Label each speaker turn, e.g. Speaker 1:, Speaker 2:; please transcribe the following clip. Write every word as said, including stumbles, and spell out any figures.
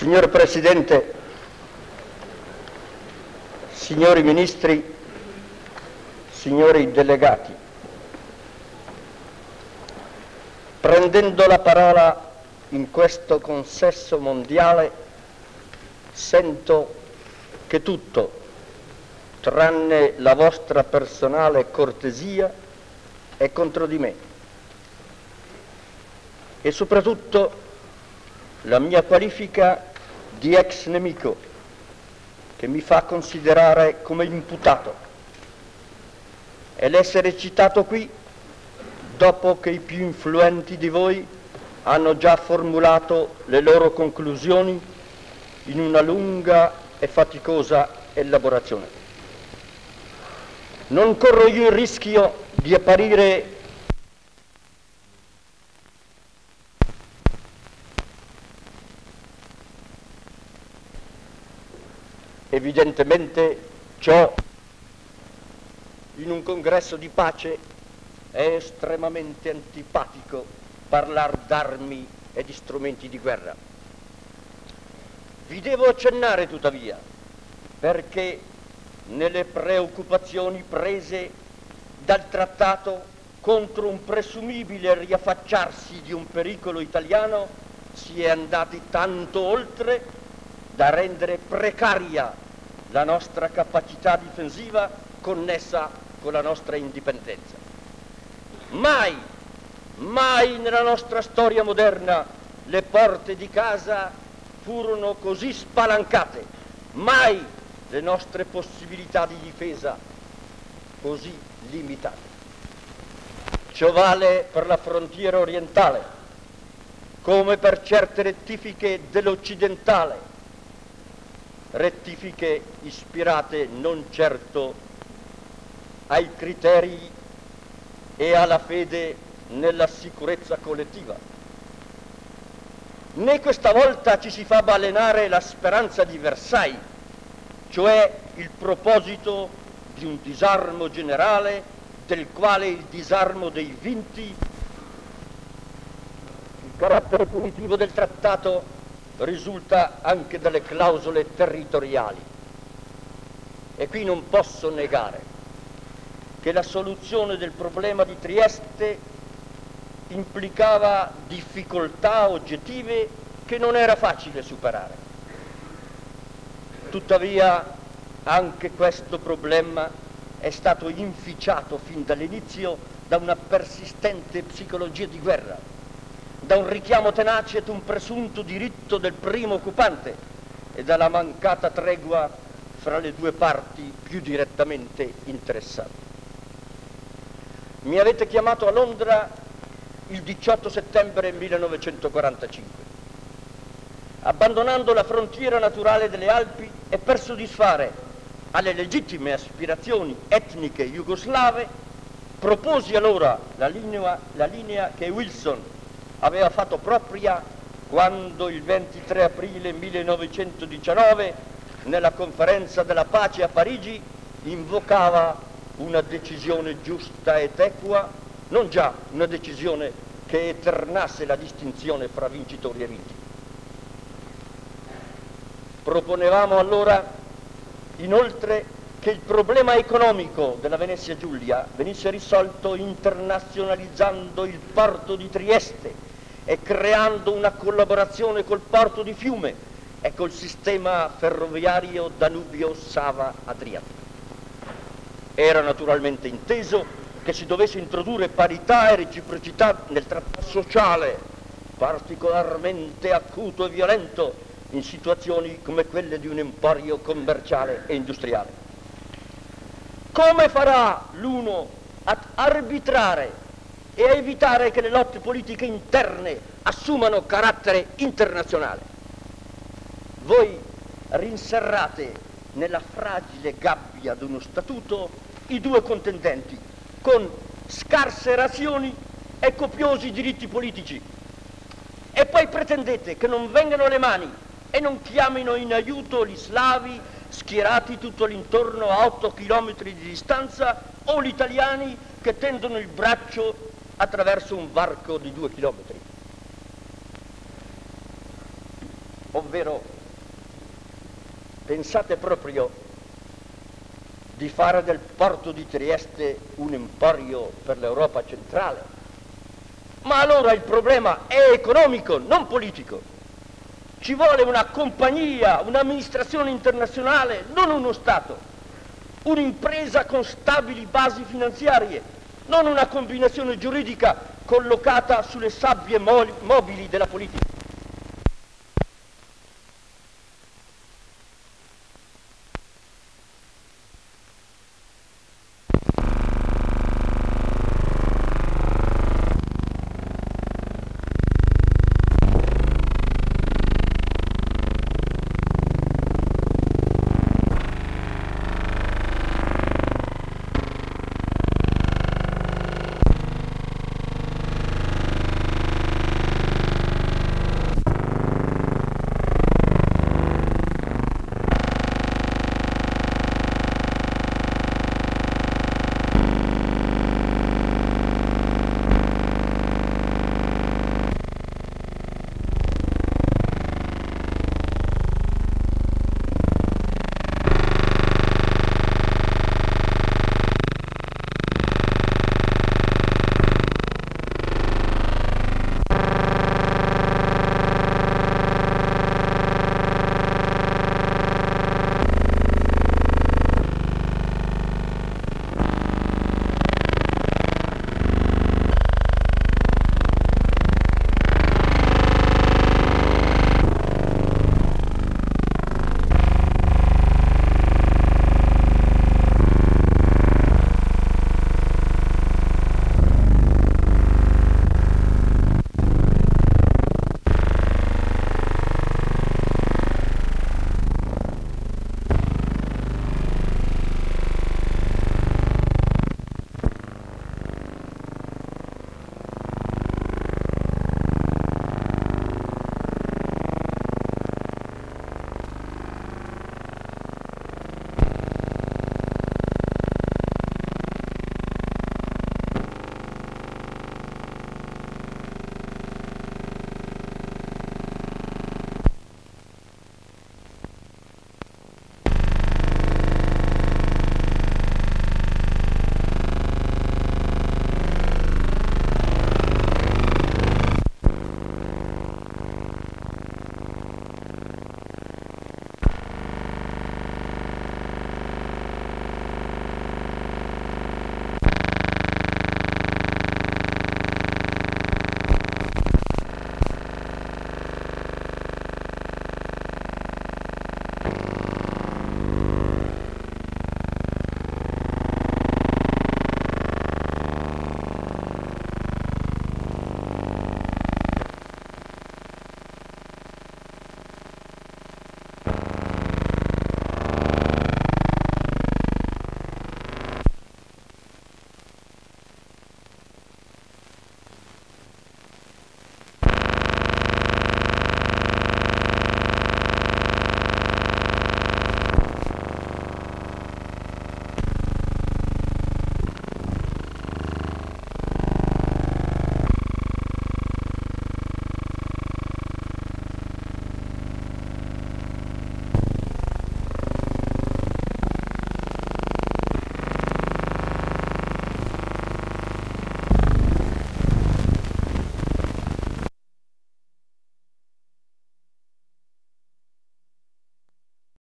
Speaker 1: Signor Presidente, signori Ministri, signori delegati, prendendo la parola in questo consesso mondiale, sento che tutto, tranne la vostra personale cortesia, è contro di me. E soprattutto la mia qualifica di ex nemico, che mi fa considerare come imputato, e l'essere citato qui dopo che i più influenti di voi hanno già formulato le loro conclusioni in una lunga e faticosa elaborazione. Non corro io il rischio di apparire evidentemente ciò in un congresso di pace è estremamente antipatico parlare d'armi e di strumenti di guerra. Vi devo accennare tuttavia, perché nelle preoccupazioni prese dal trattato contro un presumibile riaffacciarsi di un pericolo italiano si è andati tanto oltre da rendere precaria la nostra capacità difensiva connessa con la nostra indipendenza. Mai, mai nella nostra storia moderna le porte di casa furono così spalancate, mai le nostre possibilità di difesa così limitate. Ciò vale per la frontiera orientale, come per certe rettifiche dell'occidentale, rettifiche ispirate non certo ai criteri e alla fede nella sicurezza collettiva. Né questa volta ci si fa balenare la speranza di Versailles, cioè il proposito di un disarmo generale del quale il disarmo dei vinti, il carattere punitivo del trattato risulta anche dalle clausole territoriali. E qui non posso negare che la soluzione del problema di Trieste implicava difficoltà oggettive che non era facile superare. Tuttavia anche questo problema è stato inficiato fin dall'inizio da una persistente psicologia di guerra, da un richiamo tenace ad un presunto diritto del primo occupante e dalla mancata tregua fra le due parti più direttamente interessate. Mi avete chiamato a Londra il diciotto settembre millenovecentoquarantacinque, abbandonando la frontiera naturale delle Alpi e per soddisfare alle legittime aspirazioni etniche jugoslave, proposi allora la linea, la linea che Wilson aveva fatto propria quando il ventitré aprile millenovecentodiciannove, nella conferenza della pace a Parigi, invocava una decisione giusta ed equa, non già una decisione che eternasse la distinzione fra vincitori e vinti. Proponevamo allora inoltre che il problema economico della Venezia Giulia venisse risolto internazionalizzando il porto di Trieste e creando una collaborazione col porto di Fiume e col sistema ferroviario Danubio-Sava-Adriatico. Era naturalmente inteso che si dovesse introdurre parità e reciprocità nel trattato sociale, particolarmente acuto e violento in situazioni come quelle di un emporio commerciale e industriale. Come farà l'uno ad arbitrare e a evitare che le lotte politiche interne assumano carattere internazionale? Voi rinserrate nella fragile gabbia di uno statuto i due contendenti con scarse razioni e copiosi diritti politici e poi pretendete che non vengano le mani e non chiamino in aiuto gli slavi schierati tutto l'intorno a otto chilometri di distanza o gli italiani che tendono il braccio attraverso un varco di due chilometri. Ovvero Pensate proprio di fare del porto di Trieste un emporio per l'Europa centrale? Ma allora il problema è economico, non politico. Ci vuole una compagnia, un'amministrazione internazionale, non uno Stato, un'impresa con stabili basi finanziarie, non una combinazione giuridica collocata sulle sabbie mobili della politica.